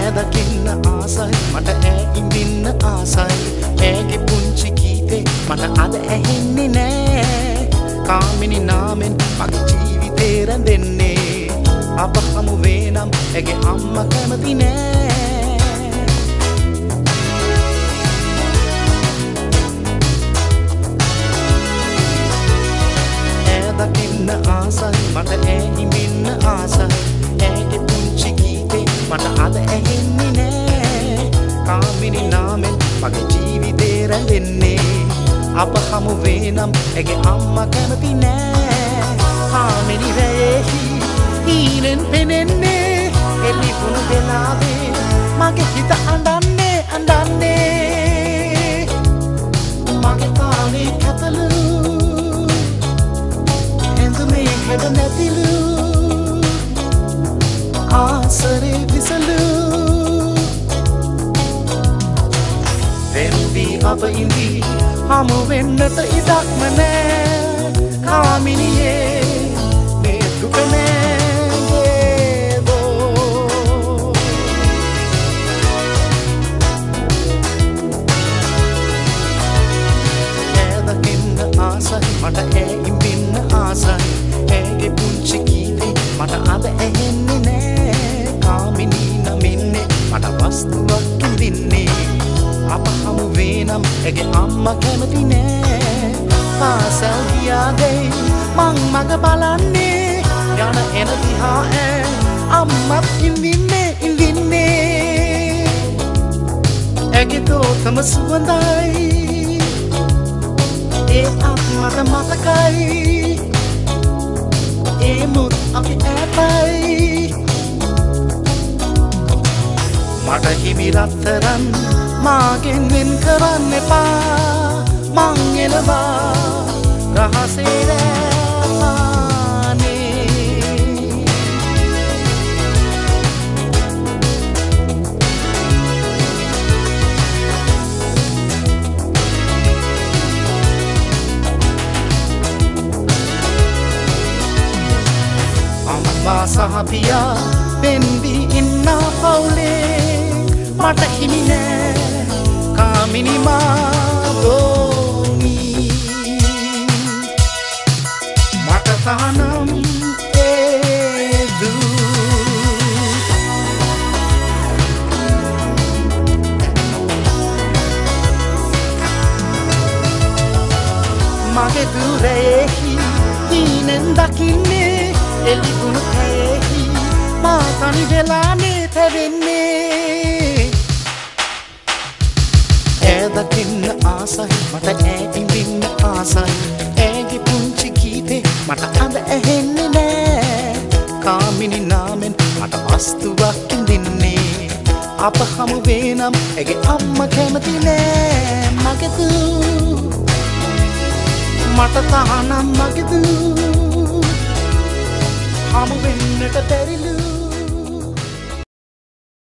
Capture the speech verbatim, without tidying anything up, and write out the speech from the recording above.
දකින්න ආසයි මට ඈ ඉඳින්න ආසයි ඈගේ පුංචි ගීතේ මට අද ඇහෙන්නේ නෑ කාමිනි නාමෙන් මගේ ජීවිතේ රැඳෙන්නේ අප හමු වේනම් ඇගේ අම්මා කැමති නෑ ඈ දකින්න ආසයි මට ඈ ඉඳින්න ආසයි ඈගේ පුංචි ගීතේ මට අද ඇහෙන්නේ නෑ කාමිනි නාමෙන් මගේ ජීවිතේ රැඳෙන්නේ අප හමු වේනම් ඇගේ අම්මා කැමති නෑ කාමිනි රැයෙහි හීනෙන් පෙනෙන්නේ එළිපුණු වෙලාවේ මගේ හිත අඬන්නේ අඬන්නේ මගේ තාලේ කැතලු ඇඳුමේ හැඩ නැතිලු ආසරේ විසලු වෙන්වි අප ඉඳි හමු වෙන්නට ඉඩක්ම නෑ කාමිනියේ මේ දුක නෑ දෝ ඈ දකින්න ආසයි මට ඈ ඉඳින්න ආසයි ඈගේ පුංචි ගීතේ මට අද ඇහෙන්නේ නෑ කාමිනී නමින්නේ මට වස්තුවක් ඉඳින්නේ අප හමු වේනම් ඇගේ අම්මා කැමති නෑ පාසල් ගියාදේ මං මග බලන්නේ යන එන දිහා ඈ අම්මත් ඉඳින්නේ ඉඳින්නේ ඇගේ දෝතම සුවඳයි ඒ අම්මට මතකයි ඒ මුත් අපි ඈතයි මට හිමි රත්තරන් මාගෙන් වෙන් කරන්න එපා මං එනවා රහසේ රැවානේ අම්මා සහ පියා පෙන්වි ඉන්න පවුලේ මට හිමි නෑ කාමිනි මාදෝනි මට තහනම් ඒදු මගේ දුරෙහි හීනෙන් දකින්නේ එළිකුණු කයෙහි මා තනි වෙලානේ තැවෙන්නේ ඈ දකින්න ආසයි මට ඈ ඉඳින්න ආසයි ඈගේ පුංචි ගීතේ මට අද ඇහෙන්නේ නෑ කාමිනි නාමෙන් මට වස්තුවක් ඉඳින්නේ අප හමු වේනම් ඇගේ අම්මා කැමති නෑ මගේ දූ මට තහනම් මගේ දූ හමු වෙන්නට බැරි